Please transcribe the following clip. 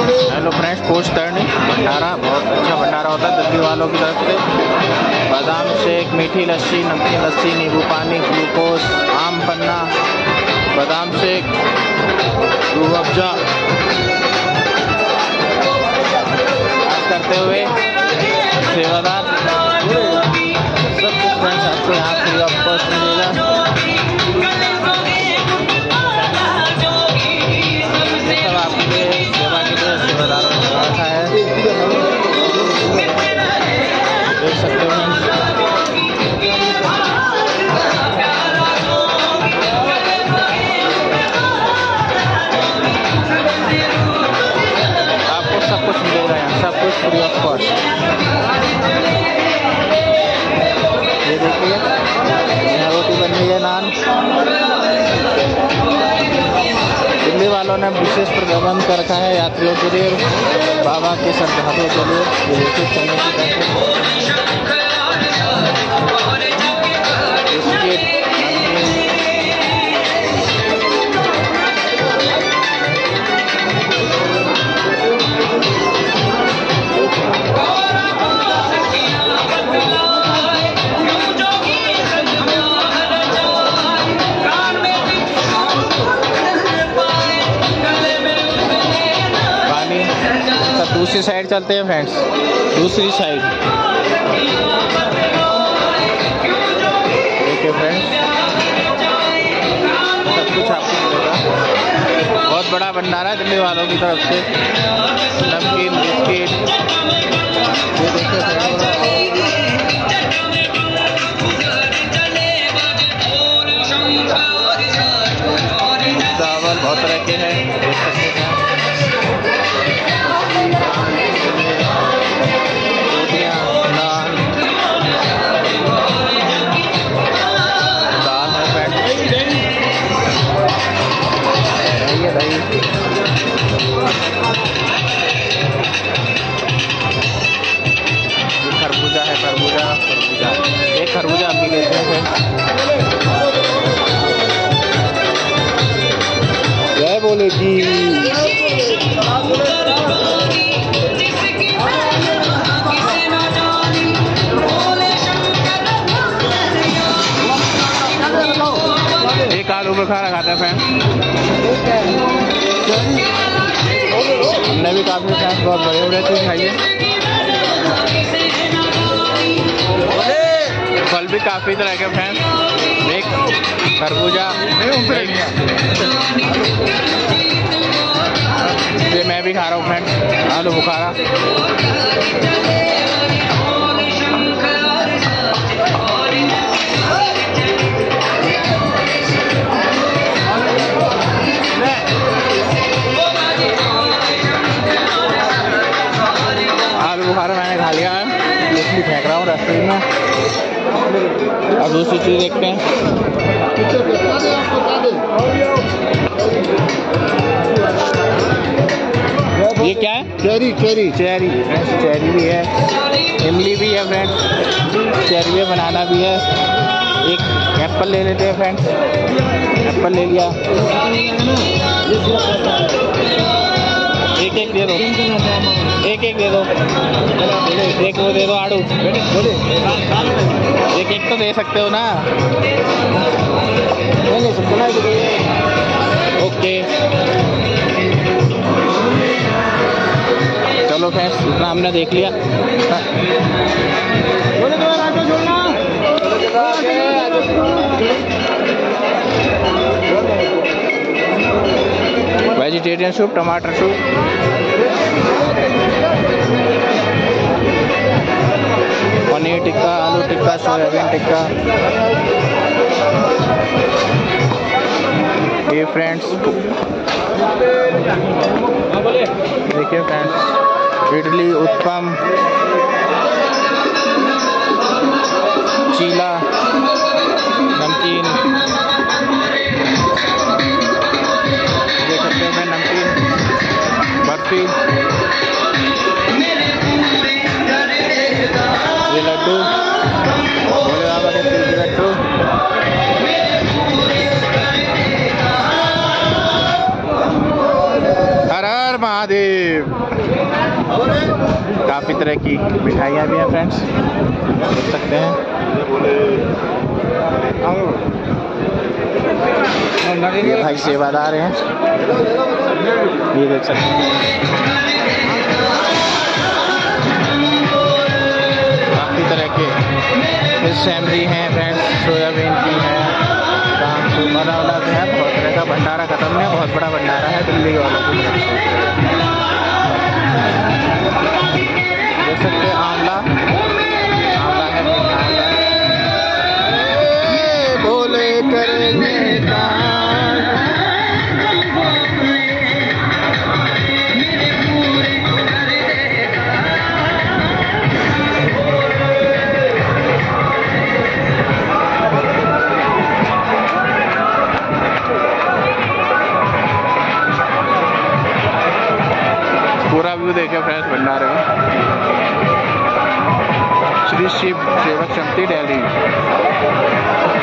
Hello friends, post करनी भंडारा बहुत अच्छा भंडारा होता है दिल्ली वालों की तरफ से। बादाम शेक, मीठी लस्सी, नमकीन लस्सी, नींबू पानी, ग्लूकोज, आम पन्ना, बादाम शेक, रूह अफ़ज़ा करते हुए सेवादार सब कुछ फ्रेंड्स आपको यहाँ फ्री ऑफ कॉस्ट मिलेगा। सब आपके सेवा के लिए सेवादारों ने रखा है, देख सकते हो। आपको सब कुछ मिलेगा यहाँ, सब कुछ फ्री ऑफ कॉस्ट। ये देखिए यहाँ रोटी बन रही है, नान। दिल्ली वालों ने विशेष प्रबंध कर रखा है यात्रियों के लिए, बाबा के श्रद्धालुओं के लिए। ये देखिए चलने की दूसरी साइड चलते हैं फ्रेंड्स, दूसरी साइड देखिए फ्रेंड्स, सब कुछ आपको मिलेगा। बहुत बड़ा भंडारा है दिल्ली वालों की तरफ से। नमकीन, बिस्किट, ये देखिए चावल बहुत तरह के हैं, देख सकते हैं। खरबूजा है, खरबूजा एक खरबूजा हम भी लेते हैं। जय बोले जी। एक आलू बुखारा खाता है फ्रेंड, हमने भी काफी फ्रेंड्स बहुत बड़े बड़े चीज खाइए। फल भी काफी तरह के फ्रेंड्स, एक खरबूजा, ये मैं भी खा रहा हूँ फ्रेंड्स, आलू बुखारा। आलू बुखारा मैंने खा लिया है, इसलिए फेंक रहा हूँ रास्ते में। अब दूसरी चीज़ देखते हैं। ये क्या है? चेरी भी है, इमली भी है फ्रेंड्स, चेरी भी है, बनाना भी है। एक एप्पल ले लेते हैं फ्रेंड्स, एप्पल ले लिया। एक दे दो, एक दे दो, एक वो दे दो आड़ू, एक तो दे सकते हो ना। ओके चलो फ्रेंड्स, इतना हमने देख लिया। वेजिटेरियन सूप, टमाटर सूप, पनीर टिक्का, आलू टिक्का, सोयाबीन टिक्का। ये फ्रेंड्स देखिए फ्रेंड्स, इडली, उत्पम, चीला, नमकीन, देख सकते हैं नमकीन, बर्फी, ये लड्डू, भोले बाबा के तिल के लड्डू। हर हर हर महादेव। काफ़ी तरह की मिठाइयाँ भी हैं फ्रेंड्स, देख सकते हैं। ये भाई सेवादार हैं, ये देख सकते हैं। काफ़ी तरह के फिश सैमरी हैं फ्रेंड्स, सोयाबीन की है, अलग अलग है। बहुत तरह का भंडारा खत्म है, बहुत बड़ा भंडारा है दिल्ली वालों की तरफ से। देख सकते हैं आंवला, आंवला है, मीठा आंवला। बोले करेंगे काम, पूरा व्यू देखे फ्रेंड्स भंडारे में। श्री शिव सेवक समिति दिल्ली।